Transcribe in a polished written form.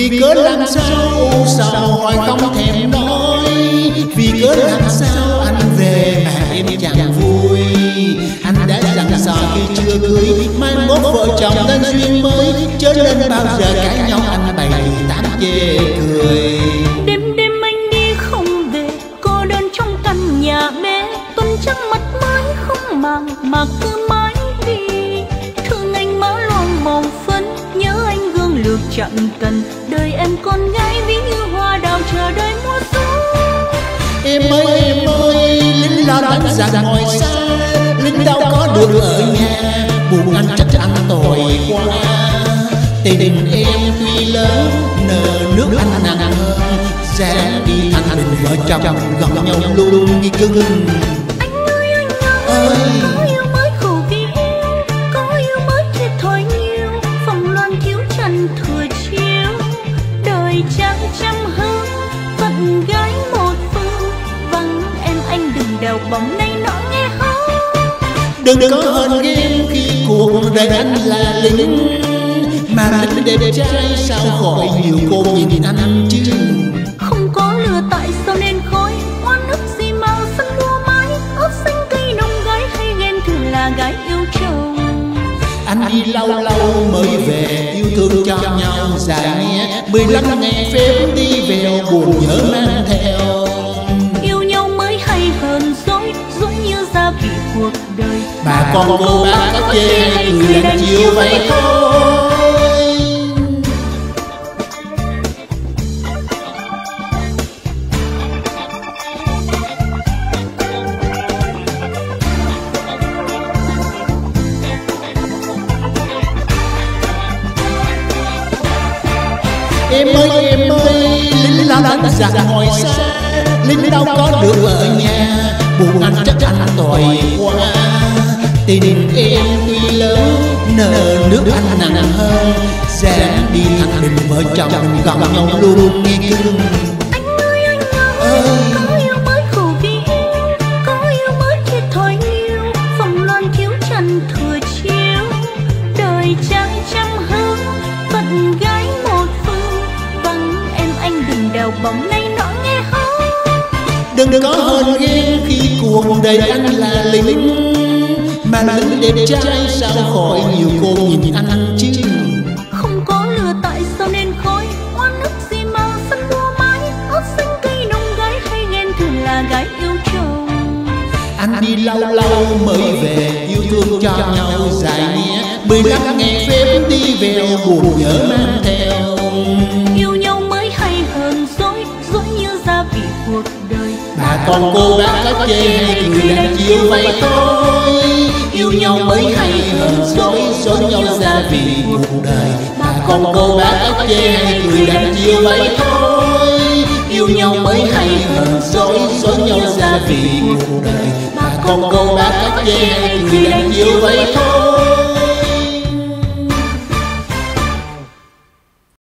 Vì cớ làm sao sao hỏi không thèm nói, vì cớ làm sao anh về mà em chẳng vui. Anh đã dặn dò khi chưa cưới mai mốt vợ chồng nên duyên mới, chớ nên bao giờ cãi nhau anh bày tám chê cười. Đêm đêm anh đi không về, cô đơn trong căn nhà bé, tuần trăng mặt mãi không màng mà cứ mãi đi. Thương anh má loang màu phấn, nhớ anh gương lược chẳng cần, đời em con gái ví như hoa đào chờ đợi mùa xuân. Em ơi, lính lo đánh giặc ngoài xa, lính đâu có được ở nhà, buồn anh trách anh tội quá. Tình em tuy lớn, nợ nước anh nặng hơn, sẽ đi thành đình vợ chồng gần nhau luôn nghi cưng. Anh ơi, có yêu mới khổ vì yêu, có yêu mới thiệt thòi nhiều, phòng loan thiếu trần thừa chiếu, đời trăng trăm hương, phận gái một phương, vắng em anh đừng đèo bóng nay nọ nghe không. Đừng có hờn ghen khi cuộc đời anh là lính, mà lính đẹp trai sao khỏi nhiều cô nhìn anh chứ. Không có lừa tại sao nên khói, oan ức gì mà sân đua mãi, ớt xanh cây nồng gái hay ghen thường là gái yêu chồng. Anh đi lâu lâu mới về, yêu thương cho nhau dài nghe, 15 ngày phép đi vèo buồn nhớ mang theo. Yêu nhau mới hay hơn dối, dối như gia vị cuộc đời. Bà con cô bác có chê hay người đang chiều vậy thôi. Em ơi, lính lo đánh giặc ngoài xa, lính đâu có được ở nhà, buồn anh trách anh tội quá. Tình em tuy lớn, nợ nước anh nặng hơn, sẽ đi thành đình vợ chồng gần nhau luôn nghi cưng. Anh ơi, có yêu mới khổ vì yêu, có yêu mới thiệt thòi nhiều, phòng loan thiếu trần thừa chiếu, đời trăng trăm hương, phận gái một phương, vắng em anh đừng đèo bóng nay nọ nghe không. Đừng có hờn ghen khi cuộc đời anh là lính, mà lính đẹp trai sao khỏi nhiều cô nhìn anh chứ. Không có lừa tại sao nên khói, oan ức gì mà sân đua mãi, ớt xanh cây nồng gái hay ghen thường là gái yêu chồng. Anh đi lâu lâu mới về, yêu thương cho nhau dài nghe, 15 ngày phép đi vèo buồn nhớ mang theo. Yêu nhau mới hay hơn dối, dối như gia vị cuộc đời. Bà con cô bác có chê hay người đang chiều vậy thôi. Yêu nhau mới hay hơn dối, dối nhau gia vị cuộc đời. Bà con cô bác có chê hay người đang chiều vậy thôi. Yêu nhau mới hay hơn dối, dối nhau gia vị cuộc đời. Bà con cô bác có chê hay người đang chiều vậy thôi.